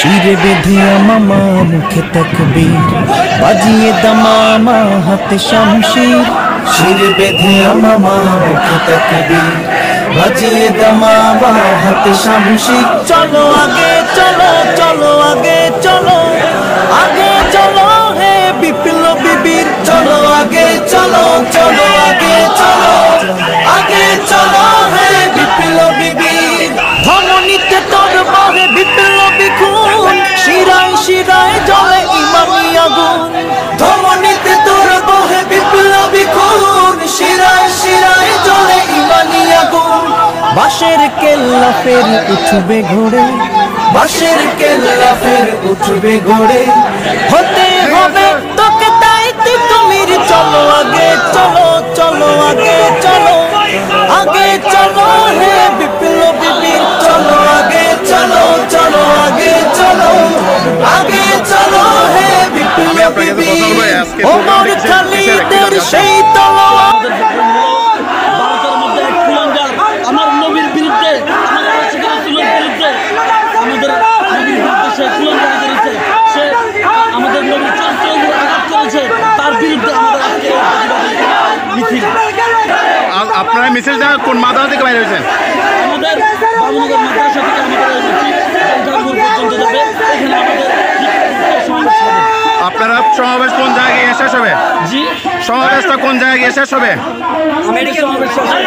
শিরে বেঁধে মামা মুখে তাকবীর, বাজিয়ে দামামা হাতে শামশির। শিরে বেঁধে মামা মুখে তাকবীর, বাজিয়ে দামামা হাতে শামশির। চলো আগে চলো, চলো আগে চলো, আগে চলো হে বিপ্লবী বীর। চলো আগে চলো, চলো আগে চলো, আগে চলো হে বিপ্লবী বীর। ধমনীতে তোর বহে বিপ্লবী খুন, শিরায় শিরায় জ্বলে ইমামি আগুন। ধমনীতে তোর বহে বিপ্লবী খুন, শিরায় শিরায় জ্বলে ইমানি আগুন। বাঁশের কেল্লা ফের উঠবে ঘোড়ে, বাঁশের কেল্লা ফের উঠবে ঘোড়ে। হতে হবে তোকে তাই তিতুমির। চলো আগে চলো, চলো আগে চলো, আগে চলো হে বিপ্লবী বীর। চলো আগে চলো, চলো আগে চলো, আগে চলো হে বিপ্লবী বীর। ওমর খালিদের সেই তলোয়ার। ভারতের মধ্যে এক কুলাঙ্গার আমার নবীর বিরুদ্ধে, আমাদের রাসূলের বিরুদ্ধে, আমাদের নবীর বিরুদ্ধে সে কুলাঙ্গারি করেছে, সে আমাদের নবীর চরিত্রের উপর আঘাত করেছে। তার বিরুদ্ধে আমাদের আজকে মিছিল। আপনারা মিছিলটা কোন মাদ্রাসা থেকে বাইরে হয়েছেন? আমাদের বাবুনগর মাদ্রাসা থেকে আমাদের মিছিল জলখানপুর পর্যন্ত যাবে। এখানে আমাদের সমাবেশ হবে। আপনারা সমাবেশ কোন জায়গায় গিয়ে শেষ হবে? জি, সমাবেশটা কোন জায়গায় গিয়ে শেষ হবে? আমাদের সমাবেশ শেষ হবে।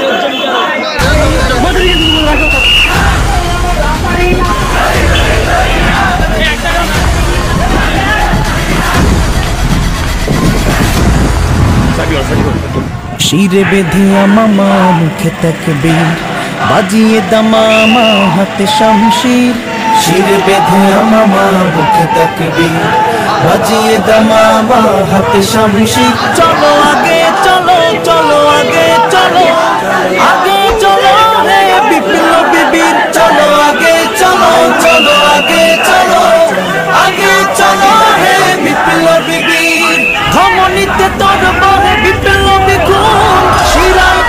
শিরে বেঁধে মামা মুখে তাকবীর, বাজিয়ে দামামা হাতে শামশির। শিরে বেঁধে মামা মুখে তাকবীর, বাজিয়ে দামামা হাতে শামশির। চলো আগে চলো, চলো আগে চলো, আগে চলো হে বিপ্লবী বীর। চলো আগে চলো, চলো আগে চলো, আগে চলো হে বিপ্লবী বীর। ধমনীতে তোর বহে বিপ্লবী খুন, শিরায়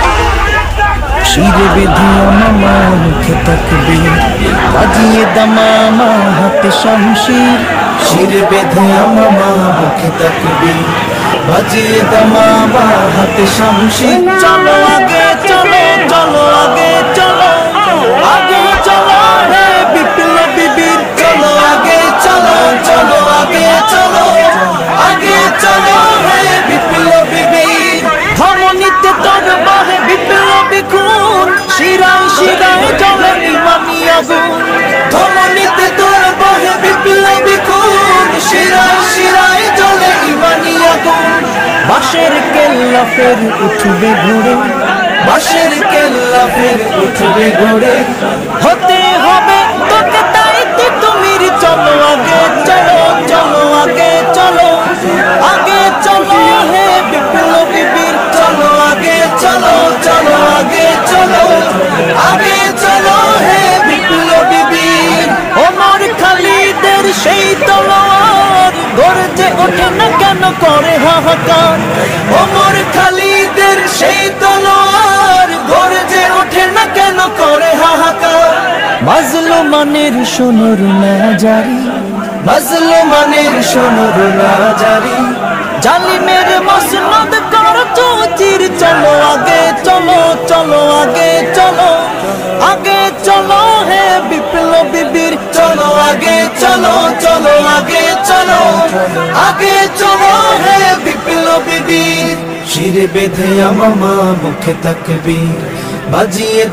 শিরে বেঁধে মামা মুখে তাকবীর, বাজিয়ে দামামা হাতে শামশির। শিরে বেঁধে মামা মুখে তাকবীর, বাজিয়ে দামামা হাতে শামশির। চলো আগে চলো, চলো আগে চলো, আগে চলো হে বিপ্লবী বীর। চলো আগে চলো, চলো আগে চলো, আগে চলো হে বিপ্লবী বীর। ধমনীতে তোর বহে বিপ্লবী খুন, শিরায় শিরায় জ্বলে ইমামি আগুন। ধমনীতে তোর বহে বিপ্লবী খুন, শিরায় শিরায় জ্বলে ইমানি আগুন। বাঁশের কেল্লা ফের উঠবে ঘোড়ে, বাঁশের কেল্লা ফের উঠবে ঘোড়ে। হতে হবে তোকে তাই তিতুমির। চলো আগে চলো, চলো আগে চলো, আগে চলো হে বিপ্লবী বীর। চলো আগে চলো, চলো আগে চলো, আগে চলো হে বিপ্লবী বীর। ওমর খালিদের সেই তলোয়ার গর্জে ওঠে না কেন করে হাহাকার। ওমর খালিদের সেই তলোয়ার গর্জে ওঠে না কেন করে হাহাকার। মাজলুমানের সোনর না জারি, মাজলুমানের সোনর না জারি। জালিমের মসনদ কর চৌচির। চলো আগে চলো, চলো আগে চলো, আগে চলো হে বিপ্লবী বীর। চলো আগে চলো, চলো আগে চলো, আগে চলো হে বিপ্লবী বীর। শিরে বেঁধে মামা মুখে তাকবীর, বাজিয়ে